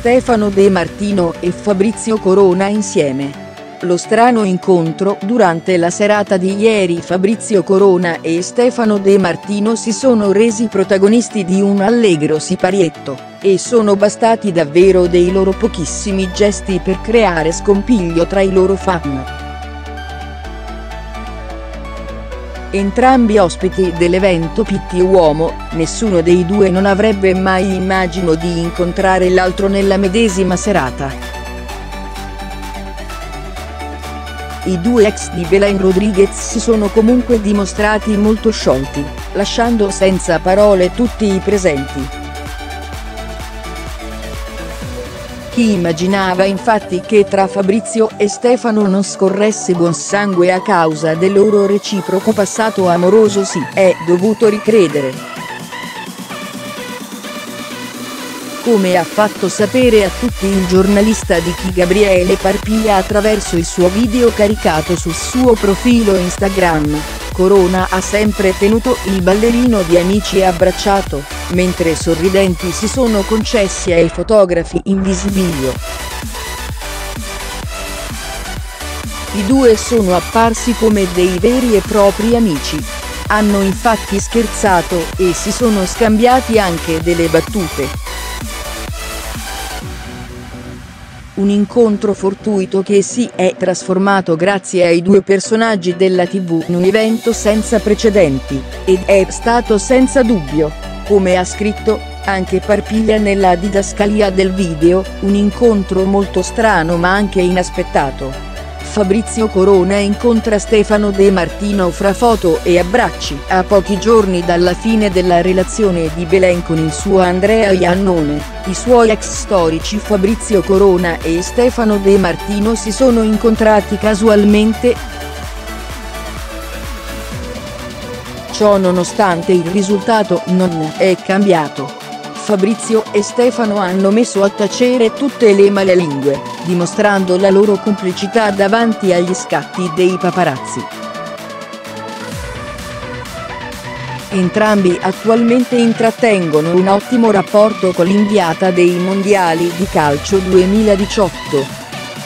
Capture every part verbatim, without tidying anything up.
Stefano De Martino e Fabrizio Corona insieme. Lo strano incontro. Durante la serata di ieri Fabrizio Corona e Stefano De Martino si sono resi protagonisti di un allegro siparietto, e sono bastati davvero dei loro pochissimi gesti per creare scompiglio tra i loro fan. Entrambi ospiti dell'evento Pitti Uomo, nessuno dei due non avrebbe mai immaginato di incontrare l'altro nella medesima serata. I due ex di Belen Rodriguez si sono comunque dimostrati molto sciolti, lasciando senza parole tutti i presenti. Chi immaginava infatti che tra Fabrizio e Stefano non scorresse buon sangue a causa del loro reciproco passato amoroso si è dovuto ricredere. Come ha fatto sapere a tutti il giornalista di Chi Gabriele Parpiglia attraverso il suo video caricato sul suo profilo Instagram, Corona ha sempre tenuto il ballerino di amici e abbracciato, mentre sorridenti si sono concessi ai fotografi in visibilio. I due sono apparsi come dei veri e propri amici. Hanno infatti scherzato e si sono scambiati anche delle battute. Un incontro fortuito che si è trasformato grazie ai due personaggi della tivù in un evento senza precedenti, ed è stato senza dubbio, come ha scritto anche Parpiglia nella didascalia del video, un incontro molto strano ma anche inaspettato. Fabrizio Corona incontra Stefano De Martino fra foto e abbracci a pochi giorni dalla fine della relazione di Belen con il suo Andrea Iannone. I suoi ex storici Fabrizio Corona e Stefano De Martino si sono incontrati casualmente. Ciò nonostante il risultato non è cambiato. Fabrizio e Stefano hanno messo a tacere tutte le malelingue, dimostrando la loro complicità davanti agli scatti dei paparazzi. Entrambi attualmente intrattengono un ottimo rapporto con l'inviata dei mondiali di calcio duemiladiciotto.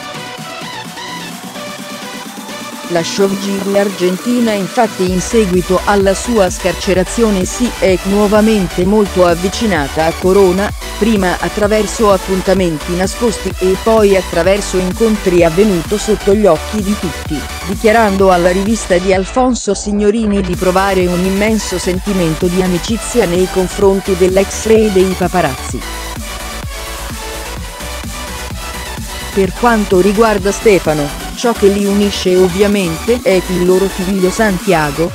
La showgirl argentina infatti in seguito alla sua scarcerazione si è nuovamente molto avvicinata a Corona, prima attraverso appuntamenti nascosti e poi attraverso incontri avvenuto sotto gli occhi di tutti, dichiarando alla rivista di Alfonso Signorini di provare un immenso sentimento di amicizia nei confronti dell'ex re dei paparazzi. Per quanto riguarda Stefano, ciò che li unisce ovviamente è il loro figlio Santiago.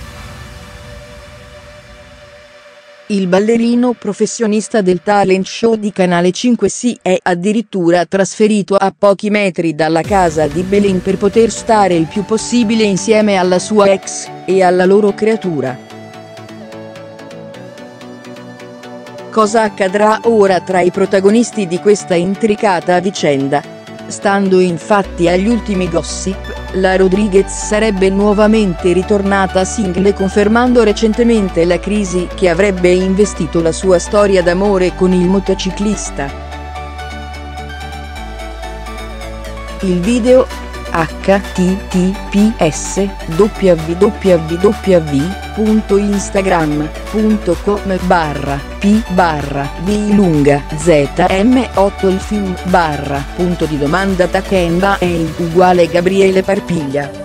Il ballerino professionista del talent show di Canale cinque si è addirittura trasferito a pochi metri dalla casa di Belen per poter stare il più possibile insieme alla sua ex e alla loro creatura. Cosa accadrà ora tra i protagonisti di questa intricata vicenda? Stando infatti agli ultimi gossip, la Rodriguez sarebbe nuovamente ritornata single confermando recentemente la crisi che avrebbe investito la sua storia d'amore con il motociclista. Il video H T T P S www punto instagram punto com barra p barra b lunga z m otto il film barra punto di domanda Takemba è uguale Gabriele Parpiglia.